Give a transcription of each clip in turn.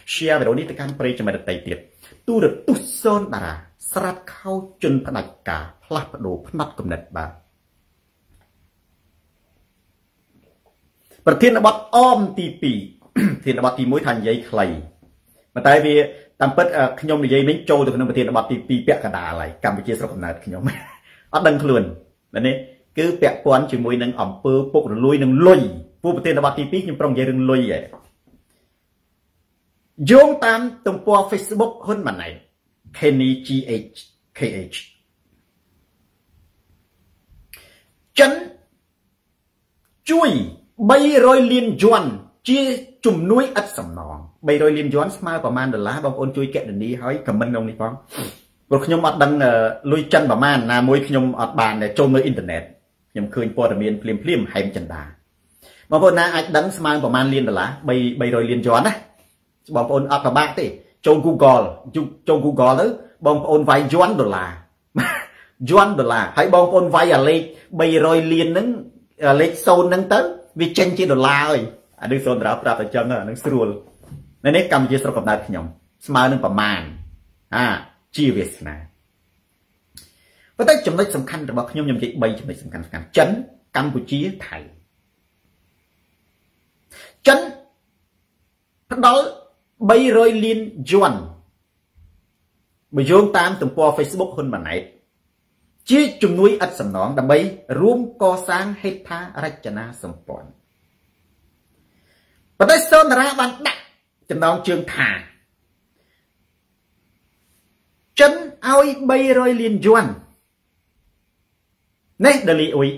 share វីដេអូនេះទៅកាន់ប្រិយមិត្តដទៃទៀតទូរទស្សន៍សូនតារាស្រាត់ខោជន់ផ្ដាច់ការផ្លាស់ប្ដូរផ្នែកគំនិតបាទប្រធានបទអមទី2ប្រធានបទទី1ថានិយាយខ្លីប៉ុន្តែវាតាមពិតខ្ញុំនិយាយនេះចូលទៅក្នុងប្រធានបទទី2ពាក់កណ្ដាលហើយកម្ពុជាស្រុកកំណើតខ្ញុំអត់ដឹងខ្លួននេះគឺពាក់ព័ន្ធជាមួយនឹងអំពើពុករលួយនឹងលុយពួកប្រធានបទទី2ខ្ញុំប្រុងនិយាយរឿងលុយឯងយោងតាមទំព័រ Facebook ហ៊ុនម៉ាណែត Kenny KH ចិនជួយ300លានយួនជាជំនួយឥតសំណង300លានយួនស្មើប្រមាណដុល្លារបងប្អូនជួយកណនីឲ្យខមមិនក្នុងនេះផងព្រោះខ្ញុំអត់ដឹងលុយចិនប្រមាណណាមួយខ្ញុំអត់បានចូលនៅអ៊ីនធឺណិតខ្ញុំឃើញព័ត៌មានភ្លាមហែមចិនដាបងប្អូនណាអាចដឹងស្មើប្រមាណលានដុល្លារ300លានយួនណាបងប្អូនអត់ពិបាកទេចូល Google ទៅបងប្អូនវាយយួនដុល្លារហើយបងប្អូនវាយអាលេខ300លានហ្នឹងលេខ0ហ្នឹងទៅវាចេញជាដុល្លារហើយអានេះសូនតារាប្រាប់តែចឹងហ្នឹងស្រួលនេះកម្ពុជាស្រុកកំណើតខ្ញុំស្មើនឹងប្រមាណជាវាសនាប៉ុន្តែចំណុចសំខាន់របស់ខ្ញុំនិយាយ3ចំណុចសំខាន់ចិនកម្ពុជាថៃចិនផ្ដល់300លានយួនបើយោងតាមទំព័រ Facebook ហ៊ុនម៉ាណែតជាជំនួយឥតសំណងដើម្បីរួមកសាងហេដ្ឋារចនាសម្ព័ន្ធប៉ុន្តែសូនតារាបានដាក់ចំណងជើងថាចិនឲ្យ300លានយួននេះដលីអ៊ុយ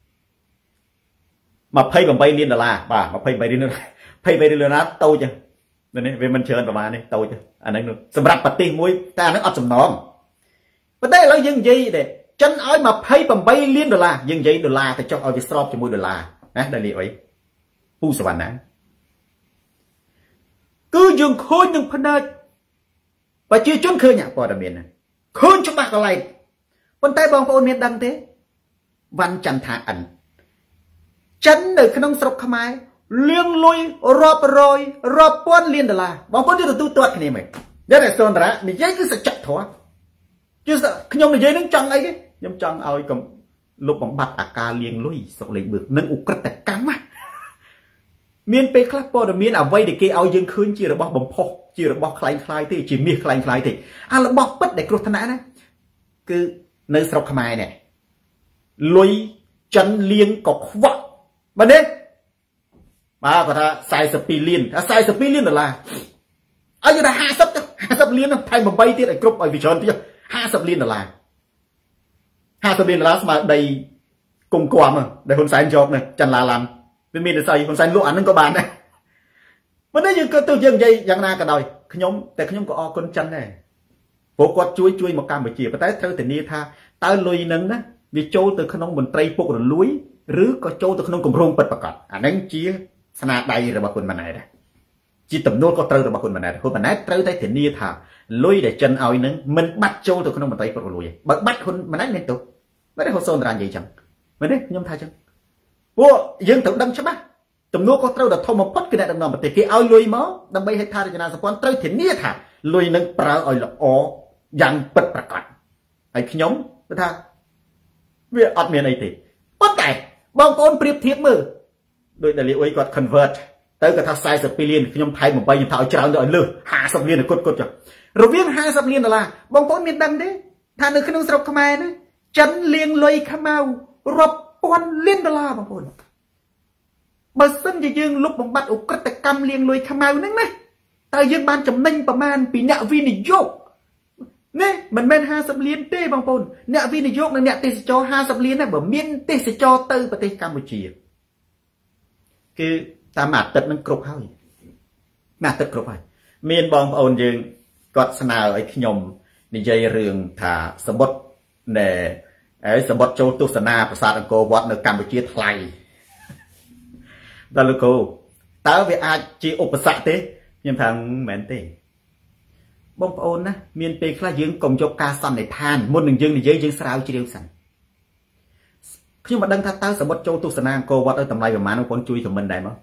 28លានដុល្លារបាទ28លានដុល្លារតូចនេះវាមិនច្រើនប្រហែលនេះតូចអាហ្នឹងសម្រាប់ប្រទេសមួយតែអាហ្នឹងអត់សំណងប៉ុន្តែឥឡូវយើងនិយាយទេចិនឲ្យ28លានដុល្លារយើងនិយាយដុល្លារទៅចុះឲ្យវាស្របជាមួយដុល្លារណាដលីអ៊ុយពូសវណ្ណាគឺយើងឃើញនឹងផ្នែកប្រជាជនឃើញព័ត៌មានឃើញច្បាស់កន្លែងប៉ុន្តែបងប្អូនមានដឹងទេវ៉ាន់ចន្ទថាអិនចិននៅក្នុងស្រុកខ្មែរលៀងលុយរាប់រយរាប់ពាន់លានដុល្លារបងប្អូនយកទទួលទាត់គ្នាមែនតែសូនតារានិយាយគឺសច្ចធម៌គឺខ្ញុំនិយាយនឹងចង់អីទេខ្ញុំចង់ឲ្យកុំលុបបំបត្តិអាការលៀងលុយស្រុកលេខបឺនឹងឧក្រិដ្ឋកម្មមានពេលខ្លះព័ត៌មានអ្វីដែលគេឲ្យយើងឃើញជារបស់បំផុសជារបស់คล้ายទេជាមាសคล้ายទេអារបស់ពិតដែលគ្រោះថ្នាក់ណាគឺនៅស្រុកខ្មែរនេះលុយចិនលៀងក៏ខ្វក់បើនេះបាទគាត់ថា42លាន42លានដុល្លារឲ្យយើងថា50លានថែម8ទៀតឲ្យគ្រប់ឲ្យវាច្រើនទៀត50លានដុល្លារ50លានដុល្លារស្មើដីគុំគំដែលហ៊ុនសែនយកនេះចិនឡាឡាំវាមានតែស្អីហ៊ុនសែនលក់អានឹងក៏បានដែរប៉ុន្តែយើងក៏ទៅយើងនិយាយយ៉ាងណាក៏ដោយខ្ញុំក៏អរគុណចិនដែរព្រោះគាត់ជួយមកកម្ពុជាប៉ុន្តែត្រូវធានាថាតើលុយនឹងណាវាចូលទៅក្នុងមន្ត្រីពុករលួយឬក៏ចូលទៅក្នុងគម្រោងពិតប្រាកដអានឹងជាស្នាដៃរបស់ហ៊ុនម៉ាណែតដែរជាទំនួលក៏ត្រូវរបស់ហ៊ុនម៉ាណែតហ៊ុនម៉ាណែតត្រូវតែធានាថាលុយដែលចិនឲ្យនឹងមិនបាត់ចូលទៅក្នុងមន្ត្រីពុករលួយទេបើបាត់ហ៊ុនម៉ាណែតមានទោសមិនទេហ៊ុនសូនតារានិយាយចឹងមែនទេខ្ញុំថាចឹងពួកយើងត្រូវដឹងច្បាស់ទំនួលក៏ត្រូវតែធំបំផុតគឺអ្នកដឹកនាំប្រទេសគេឲ្យលុយមកដើម្បីហេដ្ឋារចនាសម្ព័ន្ធត្រូវធានាថាលុយនឹងប្រើឲ្យល្អយ៉ាងពិតប្រាកដហើយខ្ញុំគឺថាវាអត់មានអីទេប៉ុន្តែបងប្អូនប្រៀបធៀបមើលដោយដាលីអ៊ុយគាត់ convert ទៅគាត់ថា42លានខ្ញុំថែម8ខ្ញុំថាឲ្យច្រើនទៅឲ្យលើស50លានគាត់ចុះរវាង50លានដុល្លារបងប្អូនមានដឹងទេថានៅក្នុងស្រុកខ្មែរណាចិនលៀងលុយខ្មៅរាប់ពាន់លានដុល្លារបងប្អូនបើសិនជាយើងលុបបំបត្តិឧក្រិដ្ឋកម្មលៀងលុយខ្មៅហ្នឹងណាតើយើងបានចំណេញប្រមាណពីអ្នកវិនិយោគនេះមិនមែន50លានទេបងប្អូនអ្នកវិនិយោគនិងអ្នកទេសចរ50លានណាបើមានទេសចរទៅប្រទេសកម្ពុជាគឺតាមអាទិត្យនឹងគ្រប់ហើយអាទិត្យគ្រប់ហើយមានបងប្អូនយើងគាត់ស្នើឲ្យខ្ញុំនិយាយរឿងថាសមុទ្រដែលសមុទ្រចូលទស្សនាប្រាសាទអង្គរវត្តនៅកម្ពុជាថ្លៃដល់លោកគ្រូតើវាអាចជាឧបសគ្គទេខ្ញុំថាមិនមែនទេបងប្អូនណាមានពេលខ្លះយើងកុំយកការសន្និដ្ឋានមុននឹងយើងនិយាយយើងស្រាវជ្រាវសិនខ្ញុំមិនដឹងថាតើសមុទ្រចូលទស្សនាអង្គរវត្តឲ្យតម្លៃប្រមាណបងប្អូនជួយខមមិនដែរមក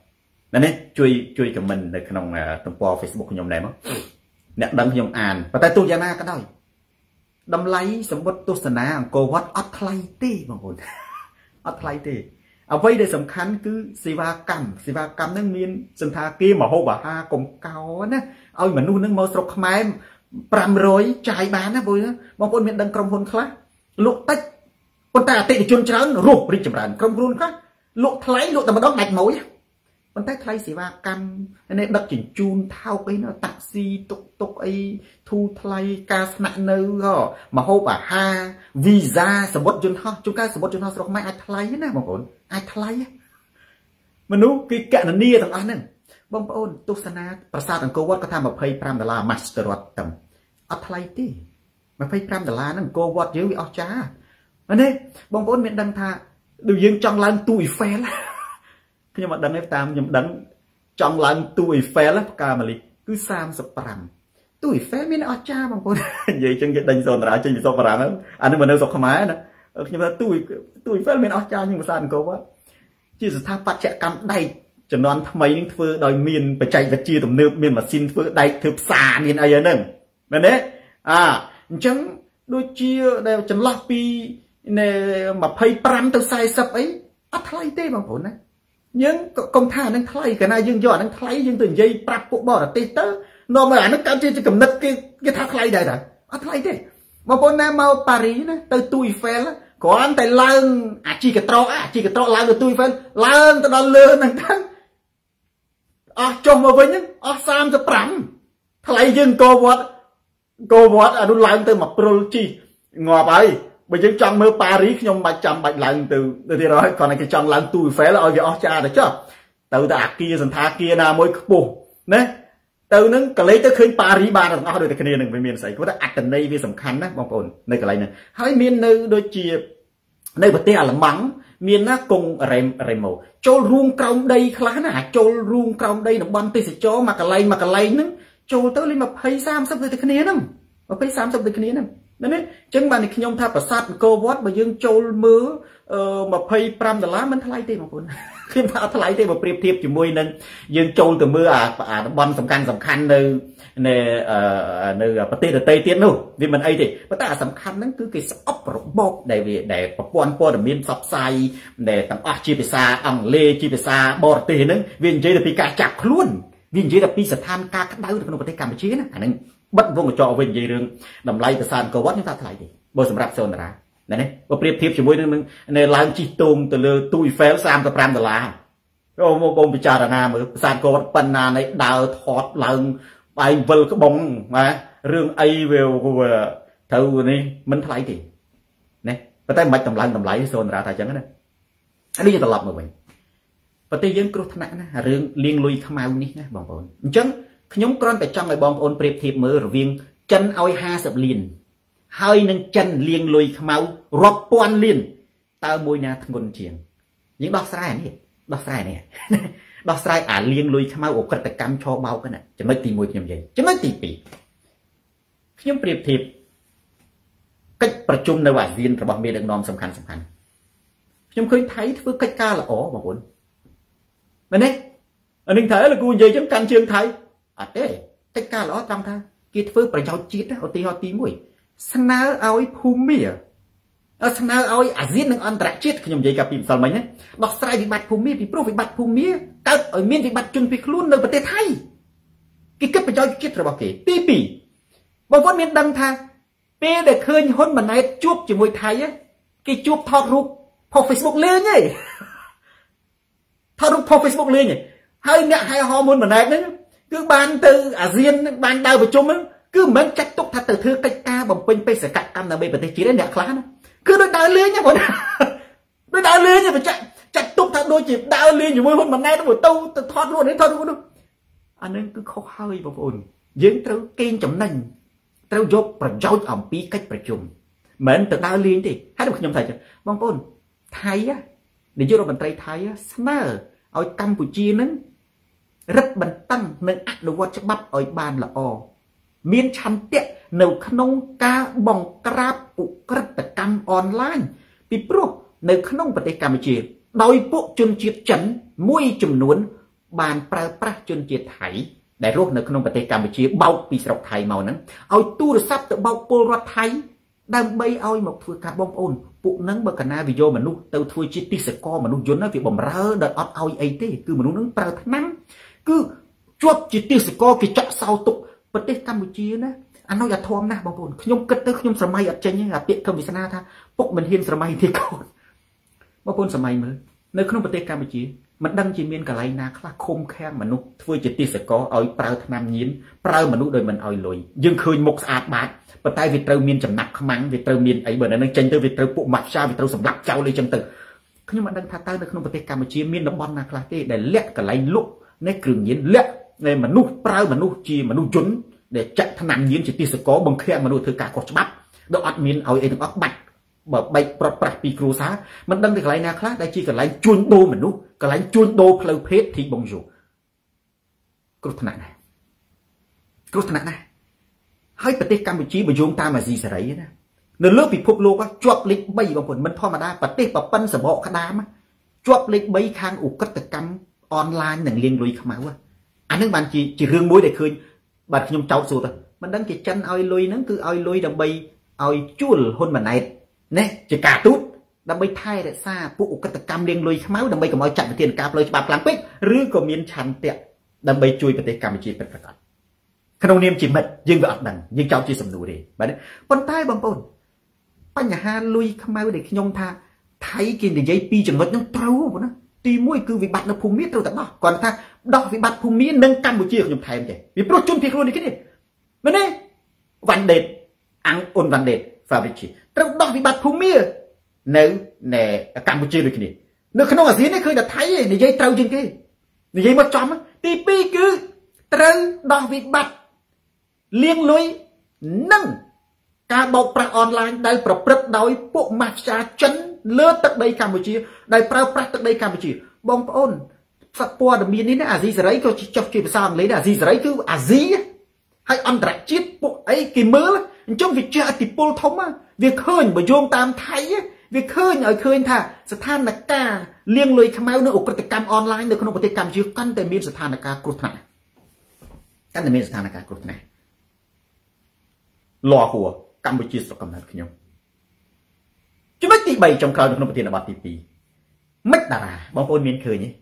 นั่นนี่ช่วยกับมันในขนมตัวปอ Facebook ขยมไหนมั้งเนี่ยดังขยมอ่านแต่ตัวยานาก็ได้ดำไลสมบัติตุสนาโกวัดอัตไลตีบางคนอัตไลตีเอาไว้ได้สำคัญคือศิวากรรมนั่งมีนสันทากีมาโฮบะฮากงเกานะเอาเหมือนนู่นนั่งมาสกไม้ปรำร้อยจ่ายบ้านนะบุญนะบางคนมีดังกรมพลคลาลุกตัดคนตาติดจนเช้ารูปริจำรันกรมพลคลาลุกไถลุกแต่มาต้องดัดหมวยคนใต้ไทยศิวากรรมในดักจินจูนเท่าไปเนาะตักซีตกไอทูไทยกาสนะเนื้อมาโฮบะฮาวีซ่าสมบัติจุนห่อจุนการสมบัติจุนห่อสกไม้ไอไทยนะบางคนไอไทยมนุษย์กิจการนี่ต่างอันนั้นบางคนตุสนาประสาทอังโกวัดก็ทำแบบ$5 มาสเตอร์วัดต่ำอัตไลตี้มา$5นั่นโกวัดเยอะวิอจ้าอันนี้บางคนมีดังท่าดูยังจังลันตุยเฟลคือยังมาดังในตามยังดังจังลันตุยเฟลแล้วกามาลิคือ$30ตุยเฟลมีอจ้าบางคนยังจังดังโซนราจังมีโซนรานะอันนี้มันเนื้อสกขมายนะยังมาตุยเฟลมีอจ้ายังมาสานโกวัดที่สุดท้ายปัจจัยกรรมได้จำนวนทำไมนึงเฟื่อโดยมีนไปใจปัจจัยตัวเนื้อมีนมาซินเฟื่อได้ถือสามีนอะไรนั่นนั่นเองจังโดยเชี่ยได้จำลักปีเนี่ยมาพายปรำตัวใส่สับไอ้อัทไลเต้บางคนนะยังกองท่านั่งไทยกันนะยังยอดนั่งไทยยังตื่นใจปรับปุ๊บบอกตีเตอร์นอนมาอ่านนักการจะกำนัดกี่ท่าไทยได้หรออัทไลเต้บางคนนะมาปารีนะตัวตุยเฟลก่อนแต่เลิงจีกระโตเลิงตัวตุยเฟลเลิงตัวเลิงนั่งทั้งจมมาไว้ยัง30 ปรำไทยยังโกวัดดูเลิงตัวมาโปรจีงอไปไปยังจังเมื่อปารีสยมมาจำใบเลิงตัวที่เราก่อนนั้นก็จังเลิงตุยเฟลแล้วเอาไปจ้าเด้อจ้าตัวตาเกียสันทาเกียนาโมยปุ๊บนะตัวนั้นก็เลยจะขึ้นปารีบานโดยแต่คะแนนหนึ่งไปเมียนใส่ก็ได้อัดแต่ในวิสำคัญนะบางคนในอะไรเนี่ยให้เมียนในโดยเจียในประเทศละมังเมียนน่ากงอะไรโมโจรุงกราวใดคลานะโจรุงกราวใดหนุ่มบันติสโจมากอะไรนึงโจเตอร์เลยมาพาย30เลยแต่คะแนนนั่งมาพาย30เลยคะแนนนั่งนั่นนี่จังบ้านในขยมท่าประสาทโกวัดมายังโจมือมาพาย$5มันทลายเต็มบางคนขึ้นมาทลายเต็มมาเปรียบเทียบจุ่มวยนั่นยังโจแต่มือบอลสำคัญในประเทศไต้เตี้ยนู่นวิมันไอ้ดิประเทศสำคัญนั่นคือกิจอัปบอกได้ประปวนปอดมีนซับไซได้ต่างจีพิซาอังเลจีพิซาบอร์เตนั่นวินเจอปีกาจับคล้วนวินเจอปีสถานกาขัดดาวในประเทศกัมพูชีนะอันนั้นบัดวงจรวินเจอเรื่องดำไล่ประสานกวัดนี่ท่าทลายดิบสำหรับโซนรานั่นเองว่าเปรียบเทียบจุ่มวยนึงในลานจีตุงตัวเลยตุยเฟล$30ก็โมกงพิจารณาเหมือนประสานกวัดปันนาในดาวทอดลางไปเวลก็บงมาเรื่องไอเวลเท่านี้มันทลายดิเนี่ยประเทศมันดำไล่โซนราไทยจังนะอันนี้จะตลอดมาไว้ประเทศยังกรุธนะนะเรื่องเลี้ยงลุยขมาวันนี้นะบางคนจังขยมกรอนแต่จังไอ้บางคนเปรียบเทียบมือหรือวิ่งจันเอา50 ลีนให้นั่งจันเลี้ยงลุยขมารบปวนลีนตาบุยนาทั้งคนเชียงยิ่งดอกสายนี่ดอกสายเลี้ยงลุยขมาอกกระตกรรมชอเบากันน่ะจะไม่ตีมวยยังไงจะไม่ตีปีขยมเปรียบเทียบcáchประชุมในวันเรียนระบบเมียดังนอมสำคัญខ្ញុំឃើញថៃធ្វើកិច្ចការល្អបងប្អូនមែនទេអានឹងថៃlà គូនិយាយចឹងកាន់ជើងថៃអត់ទេកិច្ចការល្អត្រង់ថាគេធ្វើប្រយោជន៍ជាតិឧទាហរណ៍ទី1ស្នើឲ្យភូមិស្នើឲ្យអាស៊ាននិងអន្តរជាតិខ្ញុំនិយាយកាលពីម្សិលមិញណាដោះស្រាយវិបត្តិភូមិពីព្រោះវិបត្តិភូមិកើតឲ្យមានវិបត្តិជនភៀសខ្លួននៅប្រទេសថៃគេគិតប្រយោជន៍ជាតិរបស់គេទី2បងប្អូនមានដឹងថាពេលដែលឃើញហ៊ុនម៉ាណែតជួបជាមួយថៃគេជួបថតរូបផុស Facebook លេងឯងថតរូបផុស Facebook លេងឯងហើយអ្នកហៅហមុនម៉ាណែតហ្នឹងគឺបានទៅអាស៊ានបានដើរប្រជុំហ្នឹងគឺមិនមែនចាត់ទុកថាទៅធ្វើកិច្ចការបំពេញបេសកកម្មដើម្បីប្រទេសជាតិទេអ្នកខ្លះណាគឺដូចដើរលេងហ្នឹងបងដូចដើរលេងទេចាត់ទុកថាដូចជាដើរលេងជាមួយហ៊ុនម៉ាណែតទៅថតរូបនេះថតរូបនោះអានឹងគឺខុសហើយបងប្អូនយើងត្រូវកេងចំណេញត្រូវយកប្រយោជន៍អំពីកិច្ចប្រជុំមិនទៅដើរលេងទេហើយខ្ញុំថាបងប្អូនថៃនាយករដ្ឋមន្ត្រីថៃស្នើឲ្យកម្ពុជានឹងរឹតបន្តឹងនិងអនុវត្តច្បាប់ឲ្យបានល្អមានឆន្ទៈនៅក្នុងការបង្ក្រាបឧក្រិដ្ឋកម្មអនឡាញពីព្រោះនៅក្នុងប្រទេសកម្ពុជាដោយពួកជនជាតិចិនមួយចំនួន bànប្រើប្រាស់ជនជាតិថៃដែលរស់នៅក្នុងប្រទេសកម្ពុជាបោកពីស្រុកថៃមកហ្នឹងឲ្យទូរស័ព្ទទៅបោកពលរដ្ឋថៃដើម្បីឲ្យមកធ្វើការបងប្អូនពួកហ្នឹងបើកណាវាយកមនុស្សទៅធ្វើជាទេសកលមនុស្សយន្តវាបំរើដោយអត់ឲ្យអីទេគឺមនុស្សហ្នឹងប្រើថ្នាំគឺជាប់ជាទេសកលគេចាក់សោទុកប្រទេសកម្ពុជាណាអានោះអាធំណាស់បងប្អូនខ្ញុំគិតទៅខ្ញុំស្រមៃអត់ចេញទេអាពាក្យកឹមវាសនាថាពុកមិនហ៊ានស្រមៃទេកូនបងប្អូនសម័យមើលនៅក្នុងប្រទេសកម្ពុជាមិនដឹងជាមានកន្លែងណាខ្លះឃុំឃាំងមនុស្សធ្វើជាទេសកលឲ្យប្រើថ្នាំញៀនប្រើមនុស្សដោយមិនឲ្យលុយយើងឃើញមុខស្អាតបាតប៉ុន្តែវាត្រូវមានចំណាប់ខ្មាំងវាត្រូវមានអីបើនៅនឹងចេញទៅវាត្រូវពួកម៉ាហ្វយ៉ាវាត្រូវសម្លាប់ចោលអីចឹងទៅខ្ញុំមិនដឹងថាតើនៅក្នុងប្រទេសកម្ពុជាមានតំបន់ណាខ្លះទេដែលលាក់កន្លែងលក់នៃគ្រឿងញៀនលាក់នៃមនុស្សប្រើមនុស្សជាមនុស្សយន្តដែលចាក់ថ្នាំញៀនជាទេសកលបង្ខាំងមនុស្សធ្វើការខុសច្បាប់ដោយអត់មានឲ្យអីទាំងអស់បាច់បើបែកប្រត់ប្រាស់ពីគ្រួសារមិនដឹងទៅកន្លែងណាខ្លះដែលជាកន្លែងជួញដូរមនុស្សកន្លែងជួញដូរផ្លូវភេទទីបងយូគ្រោះថ្នាក់ណាស់គ្រោះថ្នាក់ណាស់ហើយប្រទេសកម្ពុជាបើយោងតាមអាស៊ីសេរីណានៅលើពិភពលោកជាប់លេខ3បងប្អូនមិនធម្មតាប្រទេសប្រប៉ិនសបកក្តាមជាប់លេខ3ខាងឧក្រិដ្ឋកម្មអនឡាញនិងលាងលុយខ្មៅអានឹងបានជារឿងមួយដែលឃើញបាទខ្ញុំចោទសួរទៅមិនដឹងជាចិនឲ្យលុយហ្នឹងគឺឲ្យលុយដើម្បីឲ្យជួលហ៊ុនម៉ាណែតណាជាការទូតដើម្បីថែរក្សាពួកឧក្រិដ្ឋកម្មលាងលុយខ្មៅដើម្បីកុំឲ្យចាត់វិធានការផ្លូវច្បាប់ខ្លាំងពេកឬក៏មានឆន្ទៈដើម្បីជួយប្រទេសកម្ពុជាពិតប្រាកដក្នុងនាមជាមិត្តយើងវាអត់ដឹងយើងចោទជាសំណួរទេបាទប៉ុន្តែបងប្អូនបញ្ហាលុយខ្មៅដែលខ្ញុំថាថៃគេនិយាយពីចំណុចហ្នឹងត្រូវបងណាទី1គឺវិបត្តិនៅភូមិត្រូវតែដោះគាត់ថាដោះវិបត្តិភូមិនិងកម្ពុជាខ្ញុំថែមទេពីព្រោះជនភៀសខ្លួននេះគ្នាមែនទេវ៉ាន់ដេតអង្គអ៊ុនវ៉ាន់ដេត Fabrici ត្រូវដោះវិបត្តិភូមិនៅកម្ពុជាដូចគ្នានៅក្នុងអាស៊ាននេះឃើញតែថៃនិយាយត្រូវជាងគេនិយាយមកចំទី2គឺត្រូវដោះវិបត្តិលាងលុយនិងការបោកប្រាស់អនឡាញដែលប្រព្រឹត្តដោយពួកម៉ាហ្វយ៉ាចិនលើទឹកដីកម្ពុជាដែលប្រើប្រាស់ទឹកដីកម្ពុជាបងប្អូនព័ត៌មាននេះណាអាស៊ីសេរីក៏ចុះជាភាសាអង់គ្លេសដែរអាស៊ីសេរីគឺអាស៊ីហើយអន្តរជាតិពួកអីគេមើលអញ្ចឹងវាជាឥទ្ធិពលធំវាឃើញបើយោងតាមថៃវាឃើញឲ្យឃើញថាស្ថានភាពលាងលុយខ្មៅនៅឧក្រិដ្ឋកម្មអនឡាញនៅក្នុងប្រទេសកម្ពុជាកាន់តែមានស្ថានភាពគ្រោះថ្នាក់កាន់តែមានស្ថានភាពគ្រោះថ្នាក់លាហួរកម្ពុជាស្រុកកំណើតខ្ញុំចំណុចទី3ចុងក្រោយនៅក្នុងប្រធានបទទី2មិត្តតារាបងប្អូនមានឃើញទេ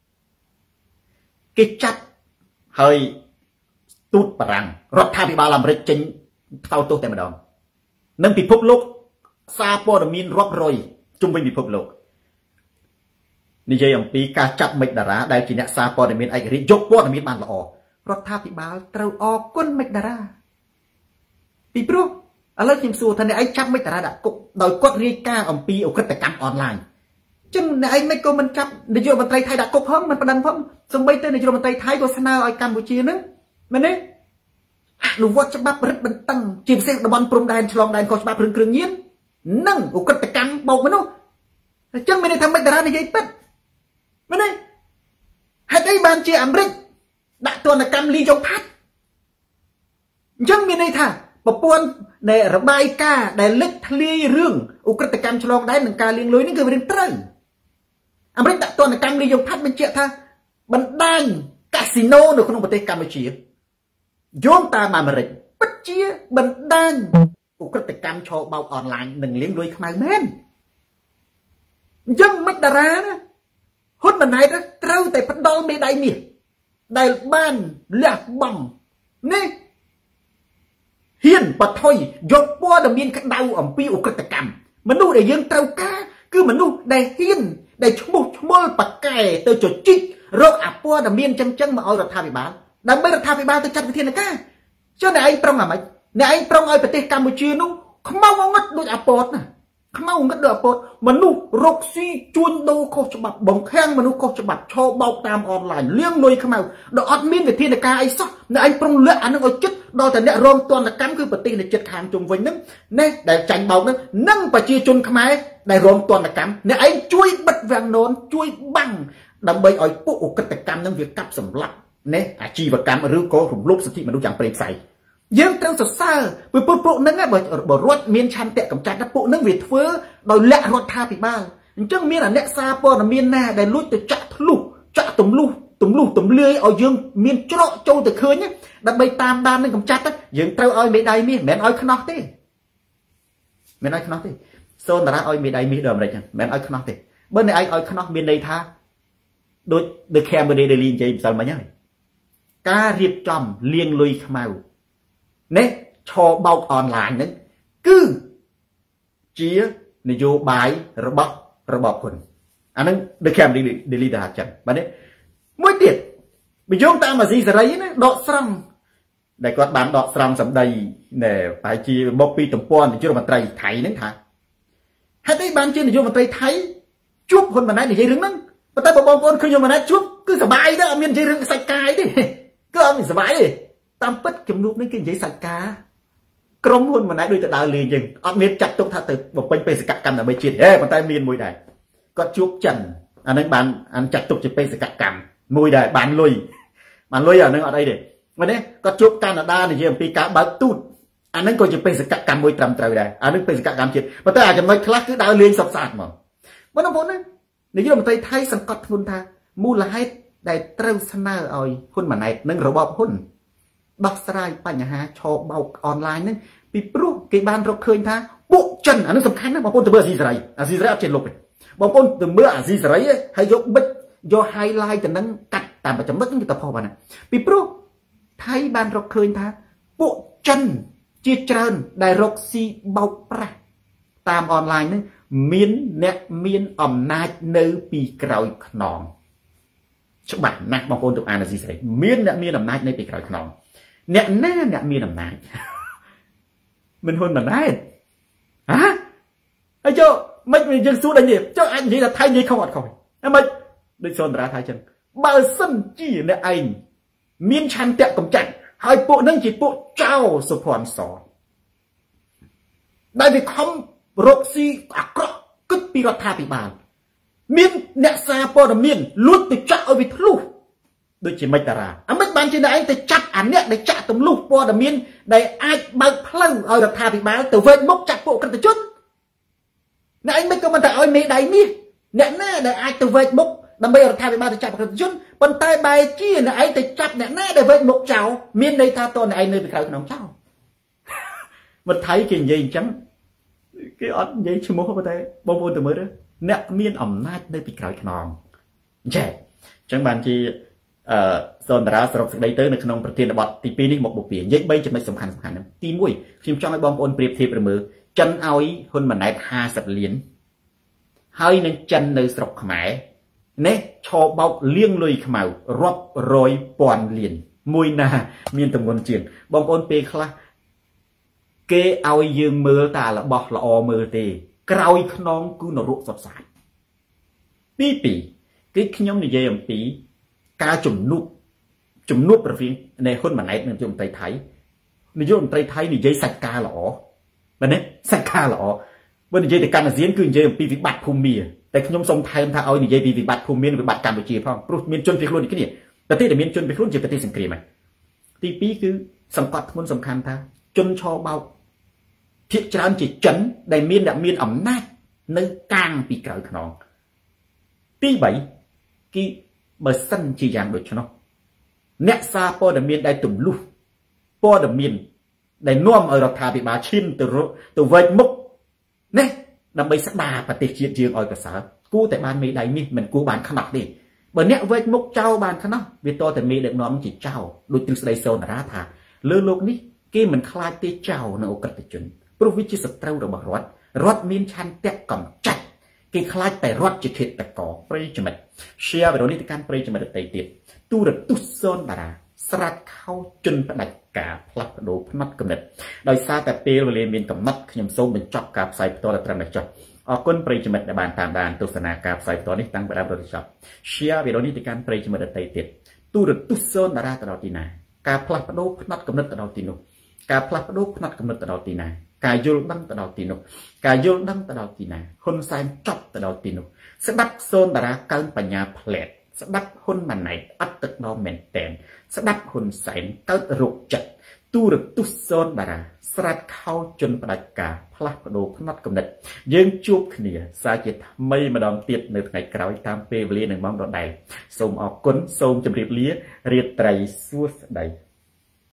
គេចាប់ហើយទូតបារាំងរដ្ឋាភិបាលអាមេរិកចេញថ្កោលទោសតែម្ដងនិងពិភពលោកសារព័ត៌មានរាប់រយជុំវិញពិភពលោកនិយាយអំពីការចាប់មិត្តតារាដែលជាអ្នកសារព័ត៌មានឯករាជ្យយកព័ត៌មានបានល្អរដ្ឋាភិបាលត្រូវអរគុណមិត្តតារាពីព្រោះឥឡូវខ្ញុំសួរថាអ្នកឯងចាប់មិត្តតារាដាក់គុកដោយគាត់រាយការណ៍អំពីអ ுக ្រិតកម្មអនឡាញចឹងអ្នកឯងមិនក៏មិនចាប់នាយករដ្ឋមន្ត្រីថៃដាក់គុកផងមិនប្តឹងផងសូម្បីតែនាយករដ្ឋមន្ត្រីថៃក៏ស្នើឲ្យកម្ពុជានឹងមែនទេអនុវត្តច្បាប់រឹតបន្តឹងជាពិសេសតំបន់ព្រំដែនឆ្លងដែនខុសច្បាប់គ្រឿងញៀននិងអ ுக ្រិតកម្មបោកមនុស្សអញ្ចឹងមានន័យថាមិត្តតារានិយាយពិតមែនទេហេតុអីបានជាអាមេរិកដាក់ទណ្ឌកម្មលីយ៉ុងផាត់អញ្ចឹងមានន័យថាប្រព័ន្ធដែលរបាយការណ៍ដែលលេចធ្លាយរឿងអ ுக ្រិតកម្មឆ្លងដែននិងការលាងលុយនេះគឺរឿងត្រូវអាមេរិកដាក់ទណ្ឌកម្មលីយ៉ុងផាត់បញ្ជាក់ថាបណ្ដាញកាស៊ីណូនៅក្នុងប្រទេសកម្ពុជាយោងតាមអាមេរិកពិតជាបណ្ដាញអ ுக ្រិតកម្មឆោបោកអនឡាញនិងលាងលុយខ្មៅមែនអញ្ចឹងមិត្តតារាណាហ៊ុនម៉ាណែតត្រូវតែផ្ដល់មេដៃមាសដែលបានលះបង់នេះហ៊ានបថុយយកព័ត៌មានក្តៅអំពីអ ுக ្រិតកម្មមនុស្សដែលយើងត្រូវការគឺមនុស្សដែលហ៊ានដែលឈ្មោះឈ្មោលប៉ាកែទៅជជិះរកអាព័ត៌មានចឹងមកឲ្យរដ្ឋាភិបាលដើម្បីរដ្ឋាភិបាលទៅចាត់វិធានការចុះអ្នកឯងប្រុងអាម៉េចអ្នកឯងប្រុងឲ្យប្រទេសកម្ពុជានោះខ្មៅងឹតដូចអាពតណាខ្មៅងឹតដូចអាពតមនុស្សរកស៊ីជួញដូរខុសច្បាប់បង្ខាំងមនុស្សខុសច្បាប់ឆោបោកតាមអនឡាញលាងលុយខ្មៅដល់អត់មានវិធានការអីសោះអ្នកឯងប្រុងលាក់អានឹងឲ្យចិត្តដល់តែអ្នករងទណ្ឌកម្មគឺប្រទេសនៅជិតខាងជុំវិញហ្នឹងណាដែលចាញ់បោកហ្នឹងនិងប្រជាជនខ្មែរដែលរងទណ្ឌកម្មអ្នកឯងជួយបិទវាំងននជួយបាំងដើម្បីឲ្យពួកអ ுக ្រិតកម្មហ្នឹងវាកាប់សម្លាប់ណាអាជីវកម្មឬក៏រំលោភសិទ្ធិមនុស្សយ៉ាងព្រៃផ្សៃយើងត្រូវសរសើរពីពួកហ្នឹងបើរដ្ឋមានឆន្ទៈកម្ចាត់ពួកហ្នឹងវាធ្វើដោយលក្ខរដ្ឋាភិបាលអញ្ចឹងមានអ្នកសារព័ត៌មានណាដែលលួចទៅចាក់ធ្លុះចាក់ទម្លុះ tụm lù tụm lưới ở dương miền trọ châu từ khơi nhé đâm bay tam đan nên cầm chặt á dương trâu ơi mấy đây mi mẹ nói khăn thế mẹ nói khăn thế sơn là ơi mấy đây mi đờm đây chẳng mẹ nói khăn thế bên này anh ơi khăn miền đây tha đôi được kèm bên đây để liên chơi sao mà nhá cá riệp trầm liên lùi màu nè cho bao online nữa cứ chia này vô bài rồi bọc quần anh ấy được kèm đi đi đã chẳng bạn đấy mỗi tiệt bây giờ ta mà gì đấy nó đọ sầm để có bán đọ sầm sầm đầy để phải chi một pi tầm pon thì chưa mà trai thấy đấy thà hay đấy bán trên thì vô mà trai thấy chúcคนmà nói thì dây đứng nâng mà ta bảo con khơi vô mà nói chúc cứ sờ bài đó miền dây đứng sạch cái đi cứ ông mình sờ bài đi tam bất kiếm nút đến cái giấy sạch cáក្រុម hơn mà nói đôi ta đào liền chừng ông miền chặt tung thà từ một bên pe sạch cam là bên chuyện ê mà tay miền mùi này có chúc trần anh ấy bán anh chặt tung chỉ pe sạch cam mùi này bán lui ở nơi ở đây để mà đấy có chúc Canada thì giờ pi cá bán tút anh ấy coi chỉ pe sạch cam mùi trầm trời đây anh ấy pe sạch cam chuyện mà taจะไม่คลาสcứ đào liền sập sạt màมันต้องพ้นนะในยุโรปไทยสังกัดทุนท่ามูลให้ได้เติมสนาเอาหุ้นมาไหนนั่งระบบหุ้นบักสลายปัญหาโชว์เบาออนไลน์นั่งปีปลุกเก็บบ้านเราเคยท่าบุกจันอันนั้นสำคัญนะบางคนจะเบื่อซีสไรซีสไรเอาเจนลงไปบางคนจะเบื่อซีสไรให้ยกบิ๊กโยไฮไลท์แต่นั่งกัดตามประจำบิ๊กนั่นจะพอวันนะปีปลุกไทยบ้านเราเคยท่าบุกจันจีเจริญได้รกซีเบาประตามออนไลน์นั่งmiên nẹt miên nai nơi bị còi khòng cho bạn nè bằng con tụi anh là gì vậy miên nẹt miên nai nơi bị còi khòng nẹt nẹt miên nai mình hôn mà nai hả ai cho mấy dân xuống đây gì cho anh gì là thay gì không ọt khỏi em mấy đây sơn ra thay chân bao sân chỉ nè anh miên chăn tẹt cầm chặt hai bộ nâng chỉ bộ trao số phòn sò đại vì khôngรกซีอักกึศปีรัฐาภิบาลมีนเนซาปอดมีนลุดติดจับเอาไปทะลุโดยจีไม่ตาราอันไม่บานจีนได้แต่จับอันเนี้ยได้จับตำลุกปอดมีนได้ไอ้ใบพลังเอารัฐาภิบาลแต่เวทมกจับโปกันแต่จุดนายไม่ก็มันแต่เอาไม่ได้มีเนี่ยหน้าได้ไอ้แต่เวทมกดำไปรัฐาภิบาลแต่จับกันแต่จุดบนใต้ใบจีนไอ้แต่จับเนี่ยหน้าได้เวทมกเจ้ามีนได้ท่าตัวไอ้เนยไปขายขนมเจ้ามันไทยกินยังจังcái ớt giấy chưa mua không có thể bông bông từ mới đó nè miên ẩm nát đây bị cởi nòng trẻ chẳng bàn chi sơn đã sập đây tới là khôngประเทศบอทที่ปีนี้một bộ biển giấy bayจะไม่สำคัญนะทีมวยทีมช่องไอ้บอมโอนเปรียบเทียบประมือจันเอาอีคนมันไหน50 เหรียญให้นั่งจันในสระขมายเนี่ยชอบเบาเลี้ยงลุยขมายรอบ100 เหรียญมวยนามีนตำเงินเจียนบอมโอนเปย์คลาเกเอายืมมือตาละบอกละอมือตีกราวขนองกูนรุสับสายปีcái nhóm này dâyปีกาจุ่มนุบประฟิงในคนมันไหนในจุ่มไตไทยในจุ่มไตไทยนี่dây sạchกาหล่อมันเนี่ยsạchกาหล่อวันนี้dâyแต่การเสียงคือdâyปีวิบัติภูมิแต่ขยมทรงไทยมันถ้าเอานี่dâyปีวิบัติภูมิวิบัติการบุจีพ่อปลุกมีนจนไปครุ่นอีกนี่แต่ที่แต่มีนจนไปครุ่นจะปฏิสังเกตไหมปีคือสังกัดมันสำคัญท่าจนชอเบาที่จานจีจันได้มีนมีนอำนาจในกลางปีเก่าขนองปีใบกี่เบอร์สั้นจีอย่างโดยเฉพาะเนซาปอดมีนได้ตุ่มลูกปอดมีนได้น่วมเอาราคาปีบาชินตัวเวทมุกเนี่ยนำไปสักดาปฏิเชียจียงอ่อยกระสากูแต่บ้านมีได้มีเหมือนกูบ้านขนาดดิเบอร์เนี้ยเวทมุกเจ้าบ้านขนาดวิโตแต่มีเด็กน้องจีเจ้าโดยตึกสไลโซนราธาเลือโลกนี้กี่เหมือนคลายตีเจ้าในโอกาสจุนปรุวิจิสตรูระบรถมีนชันเตะก่อนจัดกี่คลายแต่รถจิตตะกอปริจมัดเชียร์ไปโดนนิติการปริจมัดเตยติดตู้ระตุโซนดาราสลัดเข้าจนประดับกาพลัดโดพนัดกำเนิดโดยซาแต่เปลเลมีนกับมัดขยมโซมเป็นจับกับใส่ตัวละตรันจับออกก้นปริจมัดในบานตามดานตุสนากับใส่ตัวนี้ตั้งประดับโดยจับเชียร์ไปโดนนิติการปริจมัดเตยติดตู้ระตุโซนดาราตลอดตีนากาพลัดโดพนัดกำเนิดตลอดตีนุกาพลัดโดพนัดกำเนิดตลอดตีนากายโยดังตลอดตีนุกายโยดังตลอดตีนาคนใส่จับตลอดตีนุสดับโซนดาราการปัญญาเพลดสดับคนมันไหนอัตตนอมเมนแตนสดับคนใส่เกิดรุกจัดទូរទស្សន៍សូនបារាស្រាច់ខោជន់ផ្ដាច់ការផ្លាស់ប្ដូរផ្នែកកំណត់យើងជួបគ្នាសារជាថ្មីម្ដងទៀតនៅថ្ងៃក្រោយតាមពេលវេលានឹងម៉ោងដដែលសូមអរគុណសូមជម្រាបលារាត្រីសួស្តី